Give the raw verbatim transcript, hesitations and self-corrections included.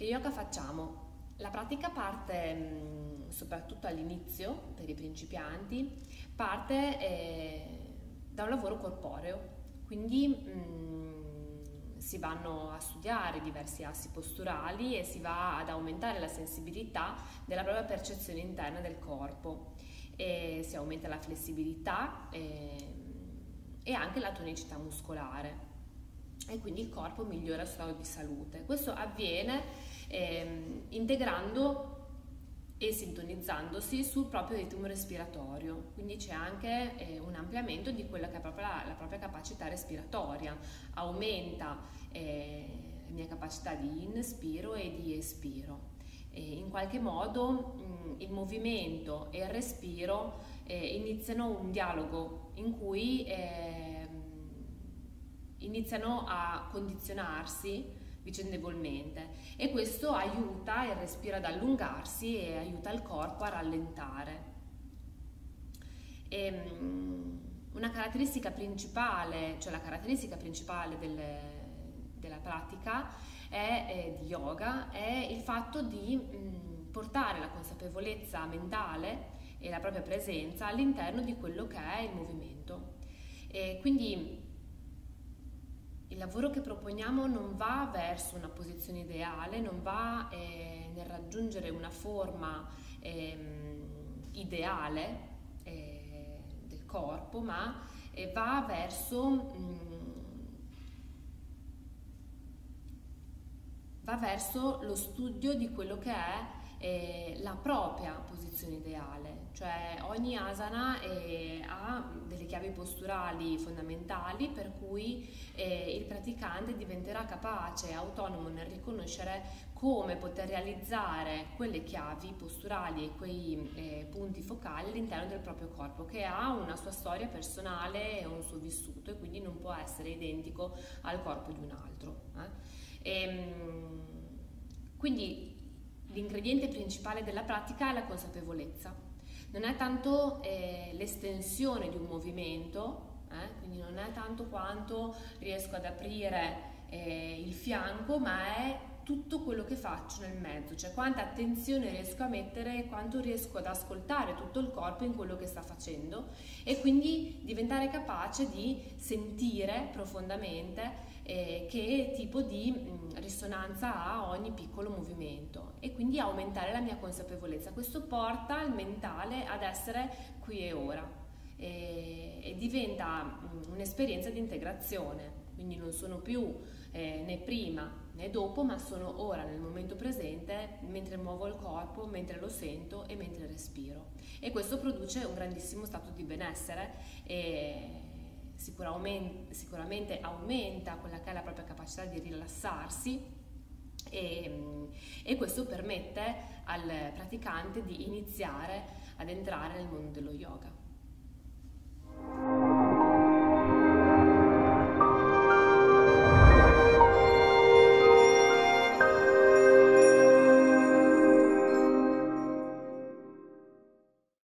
Che yoga facciamo? La pratica parte, mh, soprattutto all'inizio, per i principianti, parte eh, da un lavoro corporeo, quindi mh, si vanno a studiare diversi assi posturali e si va ad aumentare la sensibilità della propria percezione interna del corpo. E si aumenta la flessibilità e, e anche la tonicità muscolare, e quindi il corpo migliora il stato di salute. Questo avviene ehm, integrando e sintonizzandosi sul proprio ritmo respiratorio, quindi c'è anche eh, un ampliamento di quella che è proprio la, la propria capacità respiratoria, aumenta eh, la mia capacità di inspiro e di espiro. E in qualche modo mh, il movimento e il respiro eh, iniziano un dialogo in cui eh, iniziano a condizionarsi vicendevolmente, e questo aiuta il respiro ad allungarsi e aiuta il corpo a rallentare. E, una caratteristica principale, cioè la caratteristica principale del, della pratica è, è, di yoga è il fatto di mh, portare la consapevolezza mentale e la propria presenza all'interno di quello che è il movimento. E quindi il lavoro che proponiamo non va verso una posizione ideale, non va eh, nel raggiungere una forma eh, ideale eh, del corpo, ma eh, va verso, mh, va verso lo studio di quello che è eh, la propria posizione ideale. Cioè ogni asana eh, ha delle chiavi posturali fondamentali, per cui eh, il praticante diventerà capace e autonomo nel riconoscere come poter realizzare quelle chiavi posturali e quei eh, punti focali all'interno del proprio corpo, che ha una sua storia personale e un suo vissuto, e quindi non può essere identico al corpo di un altro. Eh? E, quindi l'ingrediente principale della pratica è la consapevolezza. Non è tanto eh, l'estensione di un movimento, eh? quindi non è tanto quanto riesco ad aprire eh, il fianco, ma è tutto quello che faccio nel mezzo, cioè quanta attenzione riesco a mettere e quanto riesco ad ascoltare tutto il corpo in quello che sta facendo, e quindi diventare capace di sentire profondamente eh, che tipo di mh, risonanza ha ogni piccolo movimento, e quindi aumentare la mia consapevolezza. Questo porta il mentale ad essere qui e ora e, e diventa un'esperienza di integrazione, quindi non sono più eh, né prima né dopo, ma sono ora nel momento presente, mentre muovo il corpo, mentre lo sento e mentre respiro, e questo produce un grandissimo stato di benessere e sicuramente, sicuramente aumenta quella che è la propria capacità di rilassarsi, e, e questo permette al praticante di iniziare ad entrare nel mondo dello yoga.